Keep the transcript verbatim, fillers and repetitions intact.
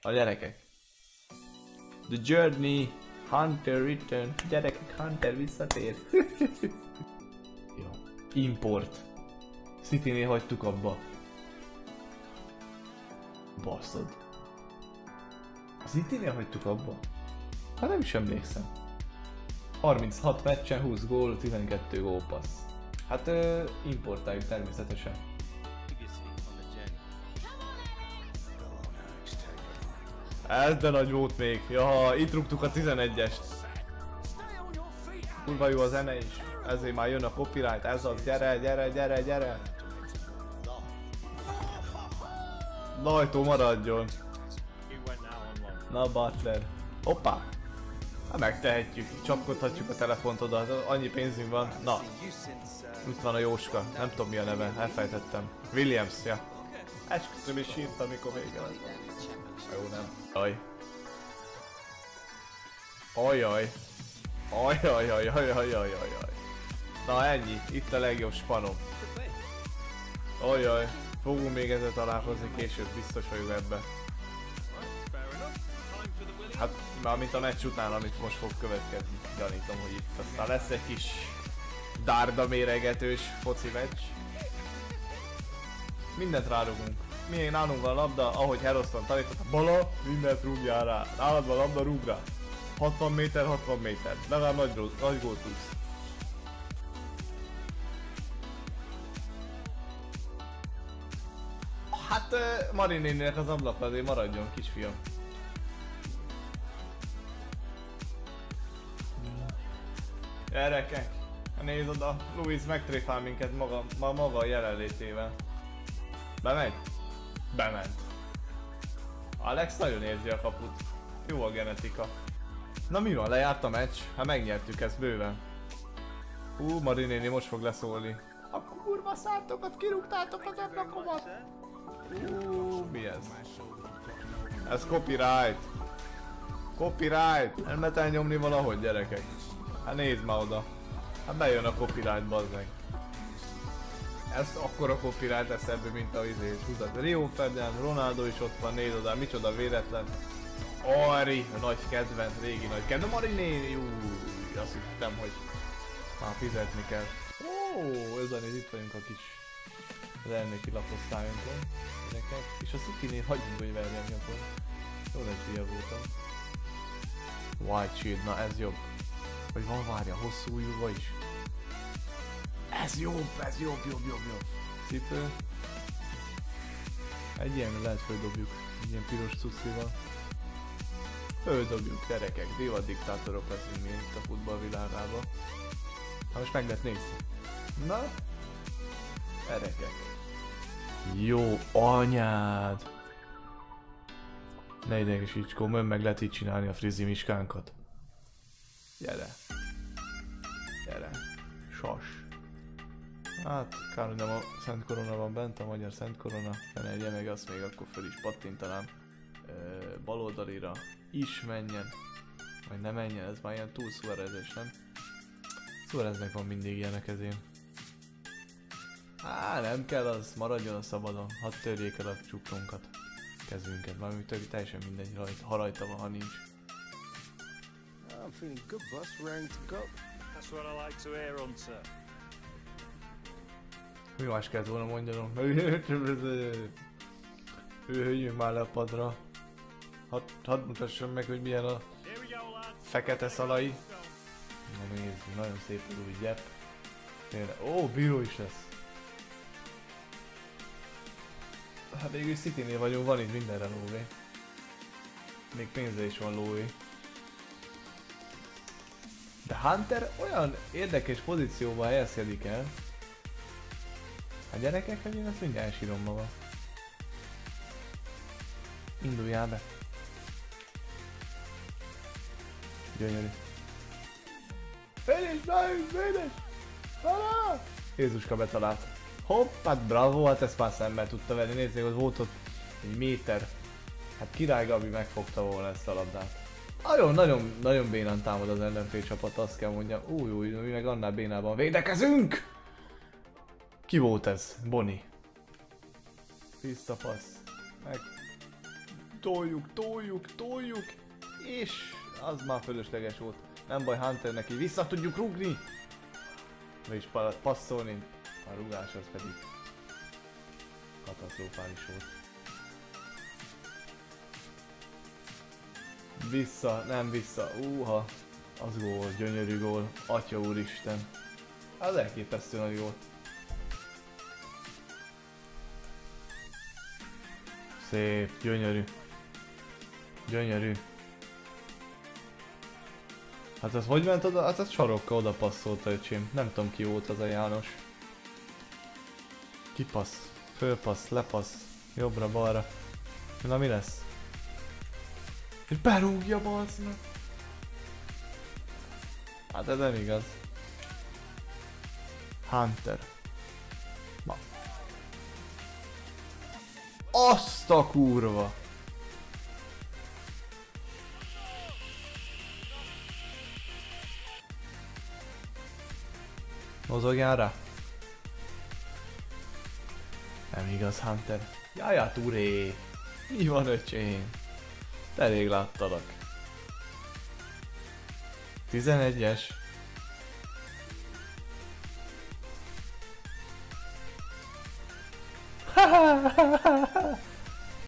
A gyerekek. The Journey, Hunter Return. Gyerekek, Hunter visszatér. Jó. Import. Citynél hagytuk abba. Baszod. A Citynél hagytuk abba? Hát nem is emlékszem. harminchat meccsen, húsz gól, tizenkettő gólpassz. Hát ö, importáljuk természetesen. Ez de nagy volt még. Jaha, itt rúgtuk a tizenegyest. Kurva jó a zene is. Ezért már jön a copyright. Ez az, gyere, gyere, gyere, gyere. Lajtó maradjon. Na Butler. Hoppá. Hát megtehetjük. Csapkodhatjuk a telefont oda. Annyi pénzünk van. Na. Itt van a Jóska. Nem tudom mi a neve. Elfejtettem. Williams, ja. Esküszöm is sírt, amikor vége lett. Jó, nem. Aj. Ajaj. Ajajajajajajajaj. Na ennyi. Itt a legjobb spanom. Ajaj. Fogunk még ezzel találkozni később. Biztos vagyok ebbe. Hát mármint a meccs után, amit most fog következni. Gyanítom, hogy itt aztán lesz egy kis dárda méregetős foci meccs. Mindent rárugunk. Mi nálunk van a labda, ahogy Heroszton tanította, bala, mindent rúgjál rá. Nálad van a labda, rúg rá. hatvan méter, hatvan méter. Legalább nagy, nagy gólt tudsz. Hát uh, Mari néninek az ablak azért maradjon, kisfiam. Gyerekek, nézd oda, Louis megtréfál minket maga, ma maga a jelenlétével. Bemegy? Bement. Alex nagyon érzi a kaput. Jó a genetika. Na mi van, lejárt a meccs? Hát megnyertük ezt bőven. Hú, Mari néni most fog leszólni. A kurva szártokat kirúgtátok az ablakomat! Hú, mi ez? Ez copyright. Copyright! Nem lehet elnyomni valahogy, gyerekek. Hát nézd már oda. Hát bejön a copyright, bazd meg. Ez akkora copyright lesz ebből, mint a izé. Húzat. Rio Ferdinand, Ronaldo is ott van, nézd oda, micsoda véletlen. Ari, a nagy kedvenc, régi nagy kedvenc. Mari néni, új, azt hittem, hogy már fizetni kell. Ó, ez a néz, itt vagyunk a kis az elnéki laposztályunkon. És a Citynél hagyjunk, hogy verjen nyakon. Jó nagy hülye voltam. White Shield, na ez jobb. Vagy van, várja, hosszú ujjúva is. Ez jobb, ez jobb, jobb, jobb, jobb. Cipő. Egy ilyen lehet földobjuk. Egy ilyen piros cuccival. Földobjuk, gyerekek. Divat diktátorok leszünk mi itt a futballvilágában. Ha most meg lehet nézni. Na? Gyerekek. Jó anyád! Ne idegesíts, komolyan meg lehet így csinálni a frizi miskánkat. Gyere. Gyere. Sas. Hát, kár, hogy nem a Szent Korona van bent, a magyar Szent Korona. Fenelje meg, azt még akkor föl is pattintanám. Baloldalira is menjen. Vagy ne menjen, ez már ilyen túl Suárezes, nem? Suáreznek van mindig ilyenek ezért. Á, nem kell, az maradjon a szabadon. Hadd törjék el a csuklónkat. Kezünket, valami tök, teljesen mindegy, rajta, ha rajta van, ha nincs. I'm feeling good, boss. Raring to go. That's what I like to hear, Hunter. Mi más kellett volna mondjanom? Hőjünk már le a padra. Hadd, hadd mutassam meg, hogy milyen a fekete szalai. Na nézd, nagyon szép az új gyep. Ó, bíró is lesz. Hát végül Citynél vagyunk, van itt mindenre lóvé. Még pénze is van lóvé. De Hunter olyan érdekes pozícióban helyezkedik el. Hát gyerekek, hogy én ezt mindjárt elsírom magam. Induljál be. Gyönyörű. Finish, nice, finish! Talál! Jézuska betalált. Hopp, hát bravo, hát ezt már szemmel tudta venni. Nézzék, hogy volt ott egy méter. Hát Király Gabi megfogta volna ezt a labdát. Nagyon, nagyon, nagyon bénán támad az ellenfél csapat, azt kell mondjam. Új, új, mi meg annál bénában védekezünk! Ki volt ez? Boni. Tiszta passz. Meg... toljuk, toljuk, toljuk, és az már fölösleges volt. Nem baj, Hunter neki vissza tudjuk rúgni, vagyis pa passzolni, a rugás az pedig katasztrofális volt. Vissza, nem vissza, úha, az gól, gyönyörű gól, atya úristen. Az elképesztő nagy gól. Szép, gyönyörű. Gyönyörű. Hát ez hogy ment oda? Hát ez sarokkal oda passzolta, öcsém. Nem tudom ki volt az a János. Kipassz, fölpassz, lepassz, jobbra, balra. Na mi lesz? És berúgja, balsz meg! Hát ez nem igaz. Hunter. Ma. Azt a kurva! Mozogjál rá? Nem igaz, Hunter. Jajjá, turé! Mi van, öcsém? Te rég láttalak. tizenegyes.